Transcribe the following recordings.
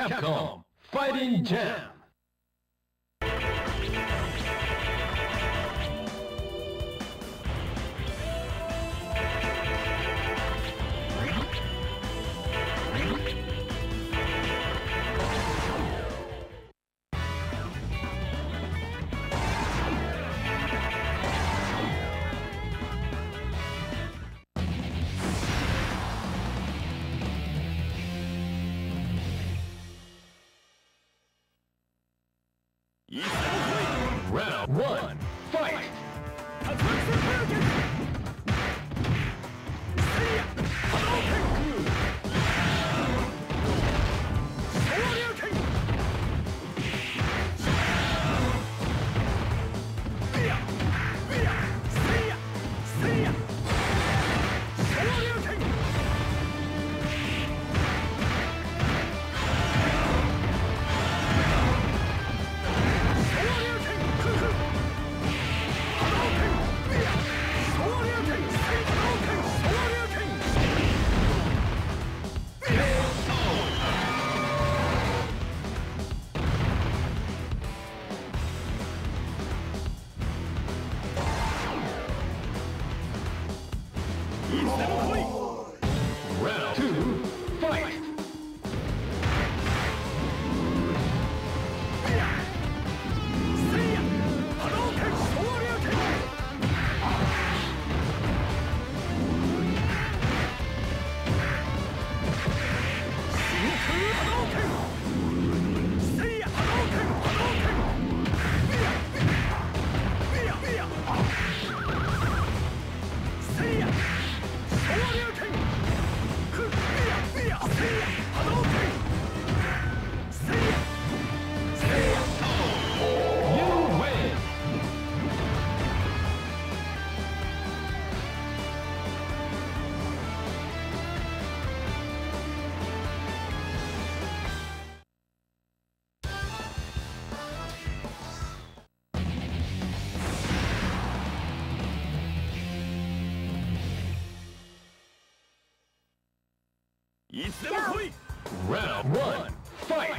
Capcom Fighting Jam. Round 1, fight! Round 2, fight! Round 1, fight!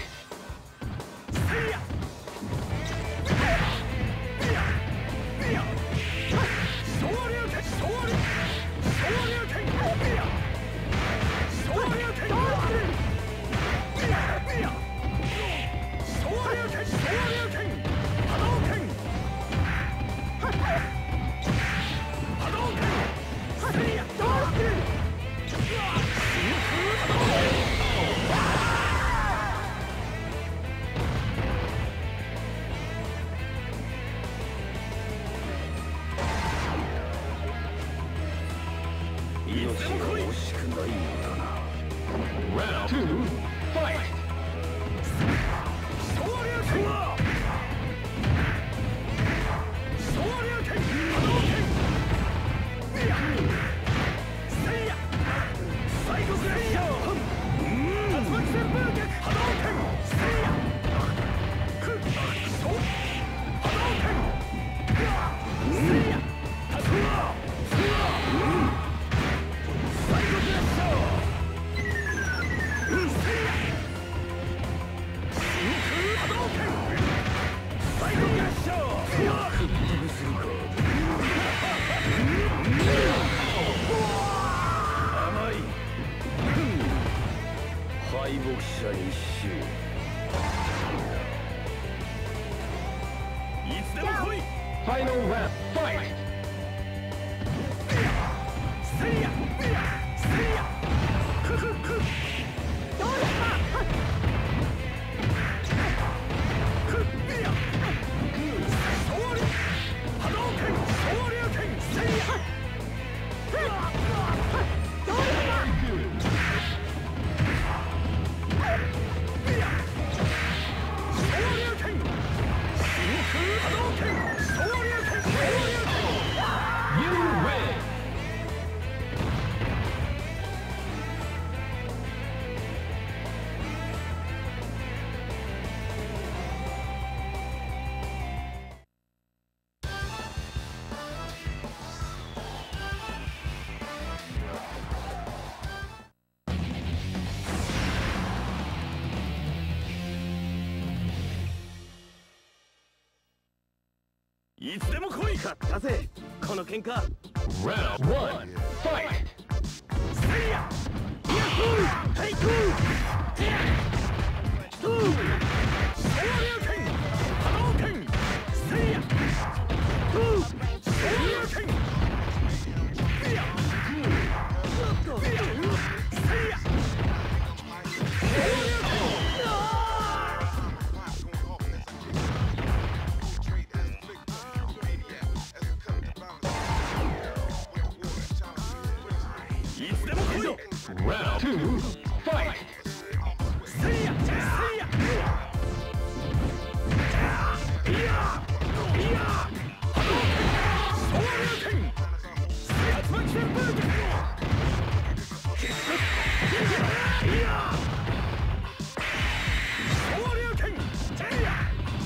Round 2, fight! Final round, fight! いつでも来い。勝ったぜこの喧嘩。 Round 1, fight! せいやはいトゥー昇竜拳波動拳せいやトゥー昇竜拳いやせいや Round 2, fight! せいやせいやいや波動拳昇竜拳竜巻旋風拳いや昇竜拳いや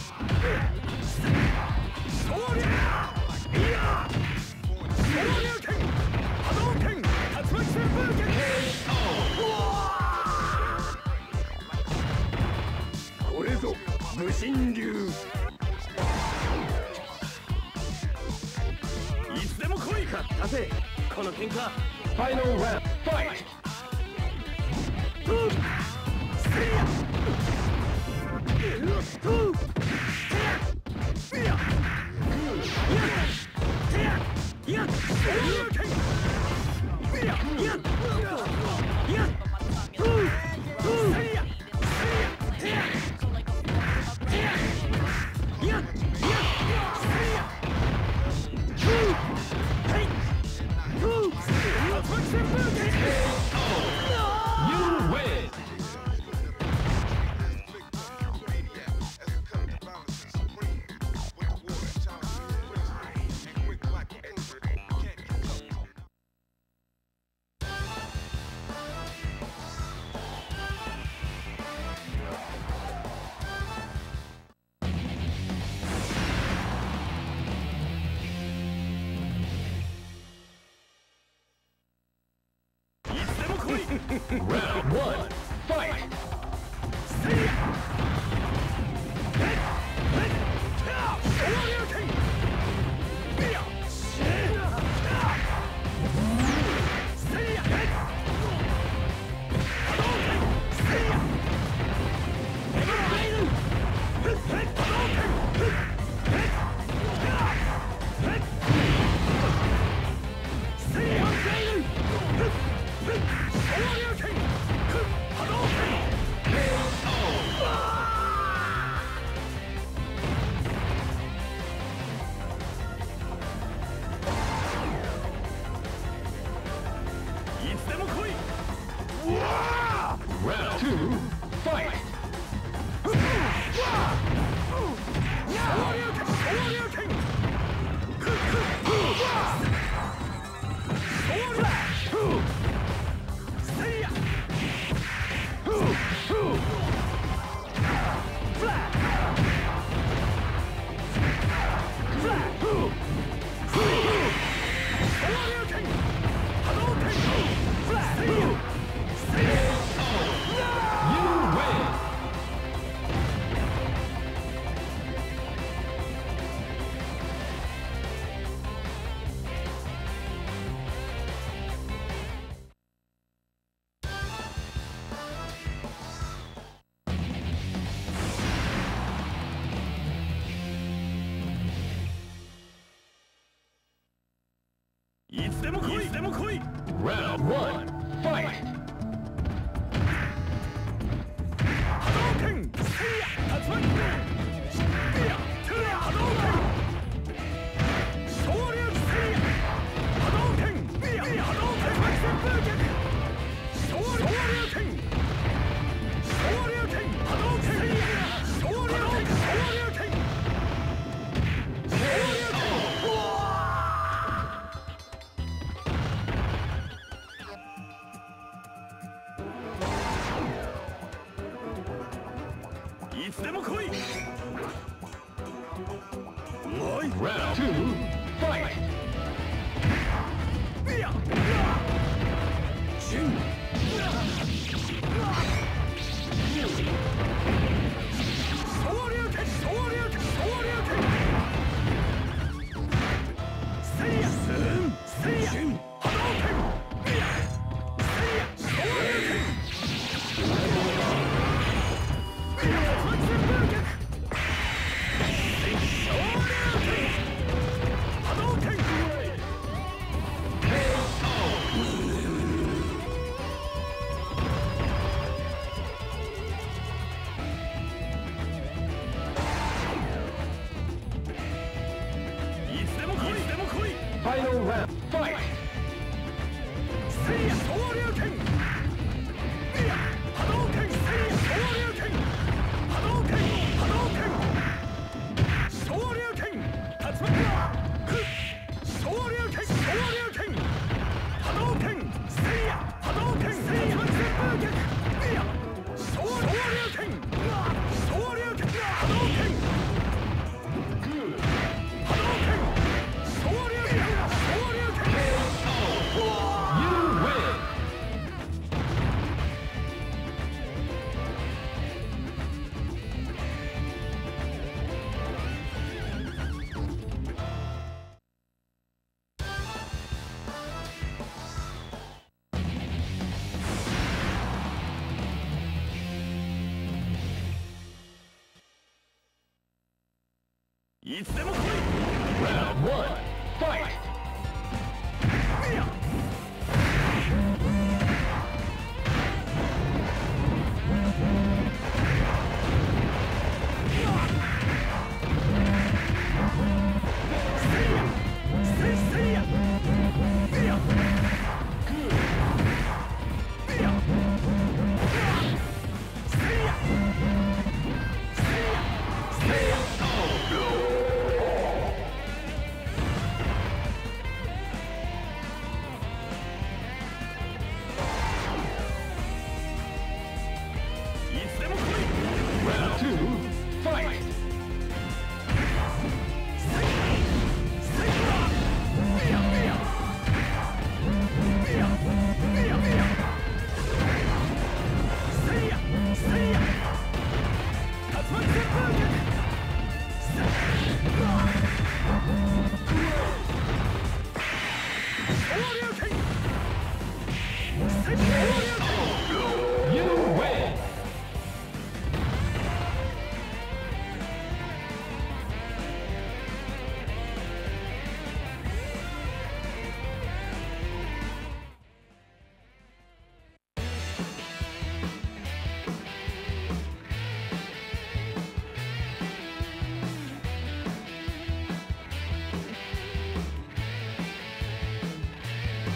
昇竜いや昇竜拳波動拳竜巻旋風拳これぞ無心流。いつでも来い。勝ったぜこの喧嘩。 Final round, fight! せいやいやいや昇竜拳いやせいや You win! Round 1, fight! せいや昇竜拳いやせいや波動拳せいや波動拳せいや昇竜拳波動拳いつでも来い。 Round 2, fight! 昇竜拳昇竜拳せいやいつでも来い。いつでも来い。 Round 1, fight! 波動拳せいや竜巻拳いや波動拳昇竜せいや波動拳いや波動拳竜巻旋風拳昇竜拳波動拳せいや昇竜拳いつでも来い。 Round 2, fight! いや瞬昇竜拳昇竜拳昇竜拳 Final round. Fight. せいや昇竜拳いや波動拳せいや昇竜拳波動拳波動拳昇竜拳竜巻縄昇竜拳昇竜拳波動拳せいや波動拳せいや旋風脚いや昇竜拳昇竜拳波動拳波動拳昇竜拳昇竜拳 You win. いつでも来い Round 1. Fight. いや Round 2. Fight. い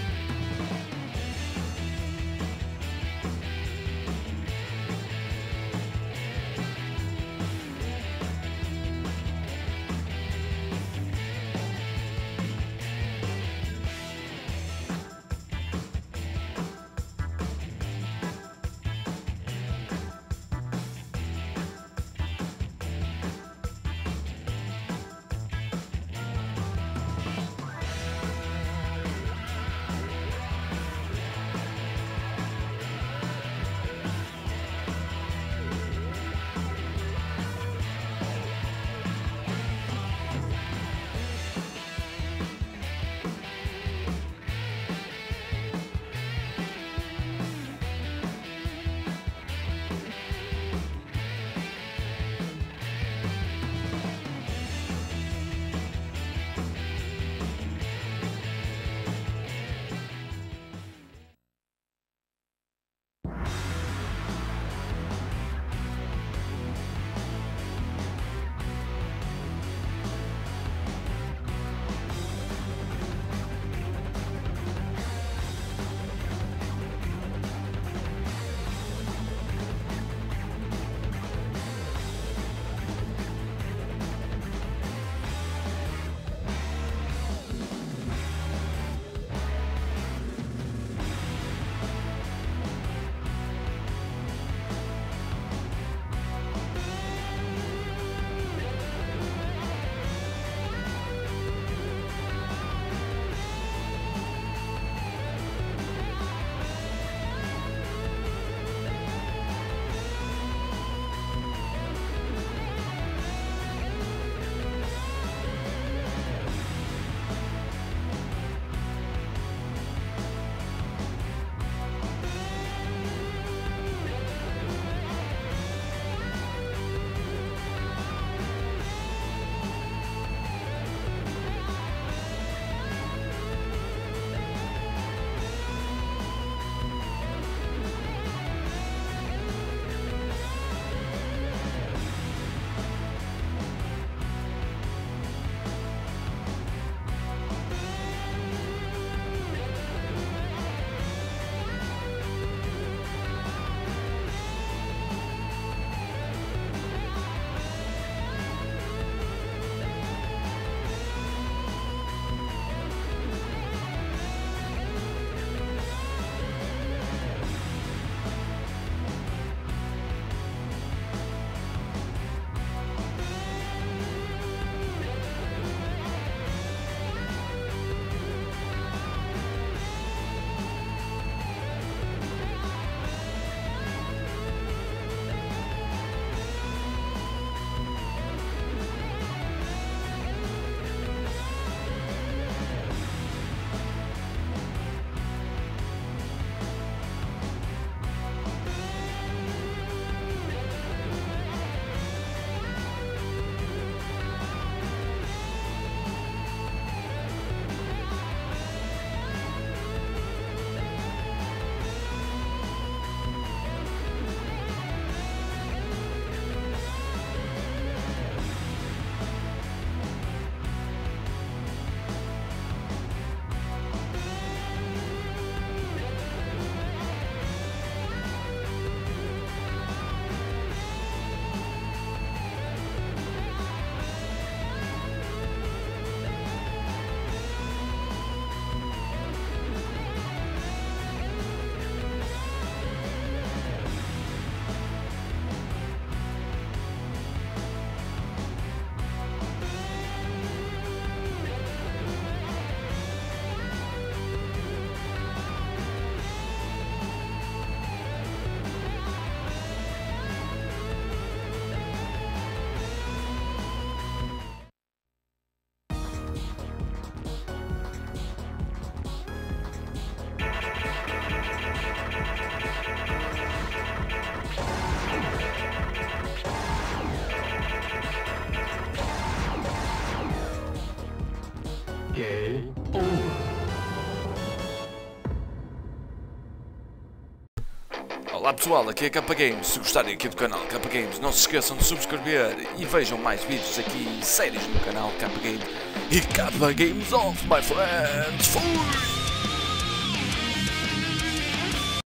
Olá pessoal, aqui é Capcom Games. Se gostarem aqui do canal Capcom Games, não se esqueçam de subscrever e vejam mais vídeos aqui, séries no canal Capcom Games e Capcom Games Off, my friends. Fui!